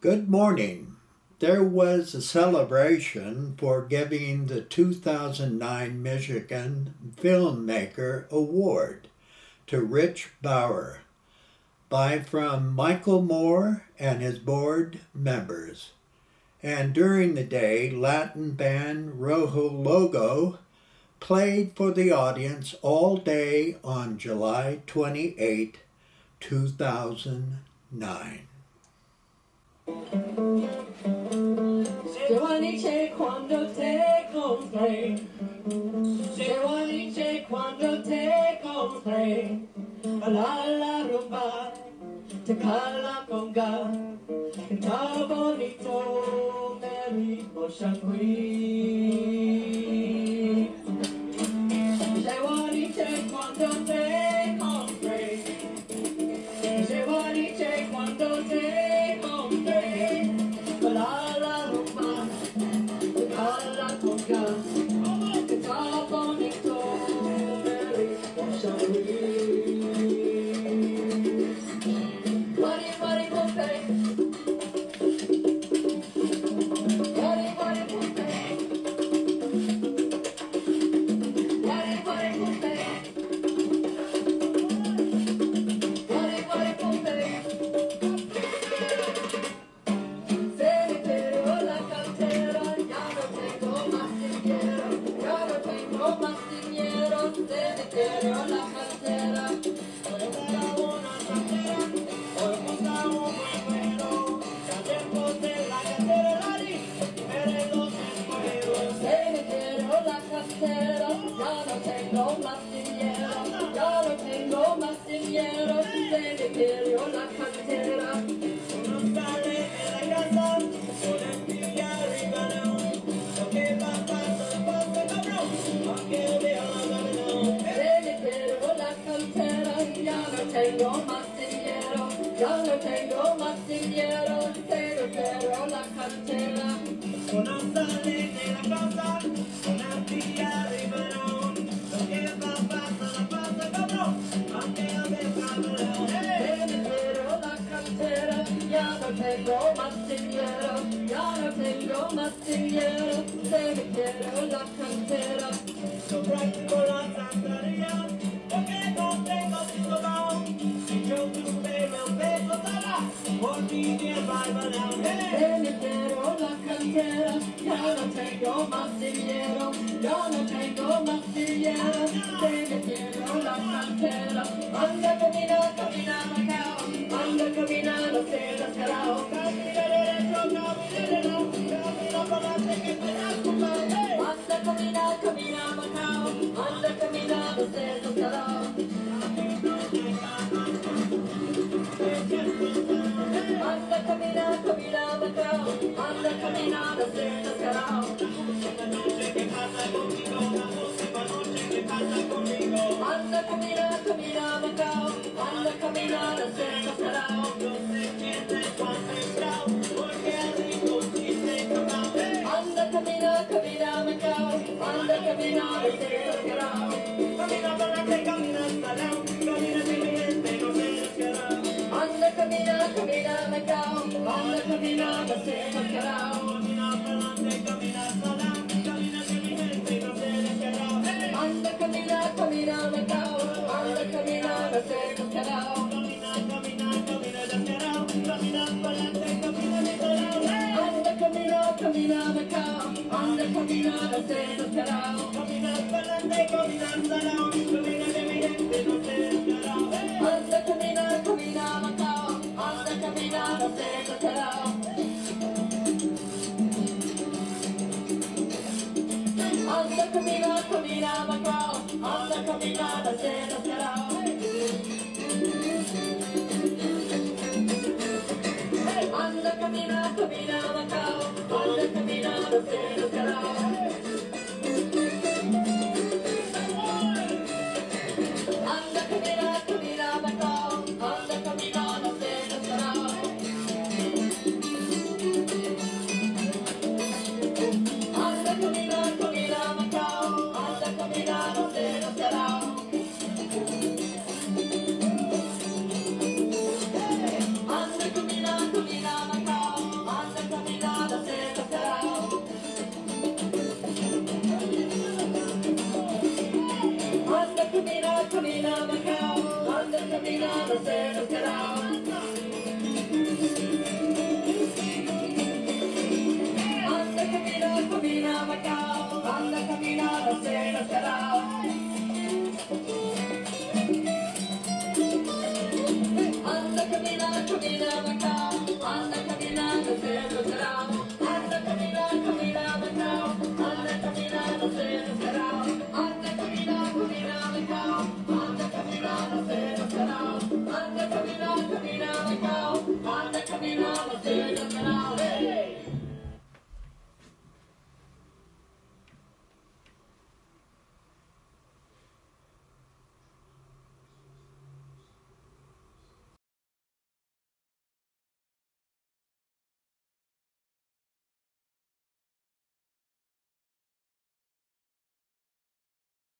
Good morning. There was a celebration for giving the 2009 Michigan Filmmaker Award to Rich Brauer from Michael Moore and his board members. And during the day, Latin Band Rojo Loco played for the audience all day on July 28, 2009. Se vuoi dice quando te comprei, se vuoi dice quando te comprei, alla rumba, te cala conga, cantava bonito, Mary Ocean Queen. Se vuoi dice quando te comprei, se vuoi dice quando te comprei, alla rumba, te cala conga, cantava bonito, Mary Ocean Queen. Money, money, Pompeii. Money, money, Pompeii. Money, money, Pompeii. Money, money, Pompeii. Se me quiero la cartera, ya no tengo más dinero, ya no tengo más dinero. Se me quiero la cartera, voy a dar una cartera, voy a montar un buen vuelo, ya tengo de la cartera la di, pero los escuelos. Se me quiero la cartera, ya no tengo más dinero, ya no tengo más dinero. Se me quiero la cartera. Uno sale de la casa, con el pilla arriba no, lo que va pasa cabrón, aunque vea la gavión. Se me quiero la cartera, ya no tengo más dinero, ya no tengo más dinero. Se me quiero la cartera. Uno sale de la casa, con el pilla arriba no, lo que va pasa cabrón, aunque vea la gavión. Se me quiero la cartera, ya no tengo más dinero, ya no tengo más dinero. Se me quiero la cartera. Yo practico la santería, porque no tengo cinturón. Si yo tuve un beso sola, por mi bien bárbara. Se me quiero la cartera, ya no tengo más dinero, ya no tengo más dinero. Se me quiero la cartera. Anda, camina, camina, Macao. Anda caminando, se descarado. Camina derecho, camina derecho. Camina para adelante, que te das culpa. Anda, camina, camina, Macao. Anda caminando, se descarado. Anda, camina, camina, Macao. Anda caminando, se descarado. ¿Qué pasa conmigo? Esta noche, ¿qué pasa conmigo? Anda, camina, camina, Macao. Anda caminando, se descarado. No sé quién te ha pescado, porque el rico sí se escapado. Anda, camina, camina, Macao. Anda caminando, se descarado. Camina para adelante, camina hasta lado. Camina sin mi gente, no se descarado. Anda, camina, camina, Macao. Anda caminando, se descarado. Camina para adelante, camina hasta lado. Camina sin mi gente, no se descarado. Anda, camina, camina, Macao. Anda caminando, se descarado. Camina, camina, camina descarado. Camina para adelante, camina descarado. Anda, camina, camina, Macao. Anda caminando, se descarado. Camina para adelante, camina descarado. Camina sin mi gente, no se descarado. Anda, camina, camina, Macao. Anda caminando, se descarado. Anda, camina, camina, Macao. Anda caminando, se descarado. Anda, camina, camina, Macao. Anda caminando, se descarado. Anda, camina, camina, Macao. Anda caminando, se descarado. Anda, camina, camina, Macao. Anda caminando, se descarado. Anda, camina, camina, Macao. se nos queda. Anda, camina, camina, Macao. Anda, camina, no se nos queda. Anda, camina, camina, Macao.